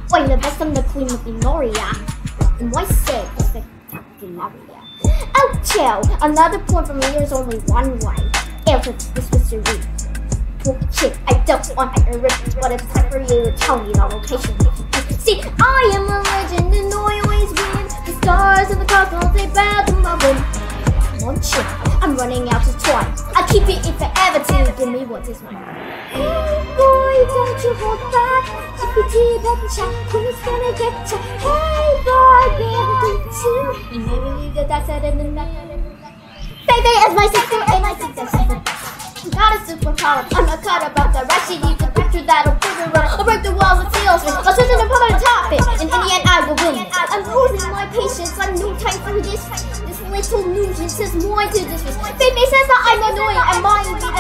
Wait, the best I'm the queen of Gloria. And why say spectacular? Oh, Chiu, another point for me, there's only one way. Answer this mystery. Bullshit, I don't want to rip, but it's time for you to tell me the location. See, I am a legend and I always win. The stars and the cosmos, they bow to my whim. One chip, I'm running out of time. I'll keep it in forever till you give me what is mine. Hey boy, don't you hold back. If you do that chat, who's gonna get ya? Hey boy, baby, too. You may believe that that's it in the night. Baby is my sister and I think that's it. Not a superpower, I'm not caught about the rest. She needs a picture that'll figure out. I'll break the walls and seals. I'll sit in the front of the top it, and in the end I will win. I'm losing my patience, I'm no time for this. This little nuisance is more to this. Baby says that I'm annoying, and mine